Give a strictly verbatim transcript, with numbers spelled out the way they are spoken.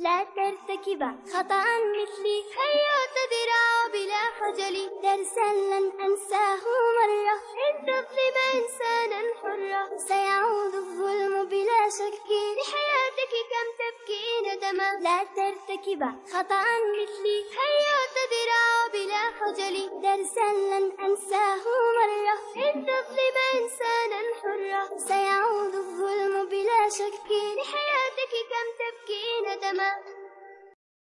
لا ترتكبا خطأ مثلي، هيا تدرع بلا خجل، درسا لن أنساه مرة، إن تظلم إنسانا حرا سيعود الظلم بلا شك، لحياتك كم تبكي ندما. لا ترتكبا خطأ مثلي، هيا تدرع بلا خجل، درسا لن أنساه مرة، إن تظلم إنسانا حرا سيعود الظلم بلا شك، لحياتك كم تبكي ندما.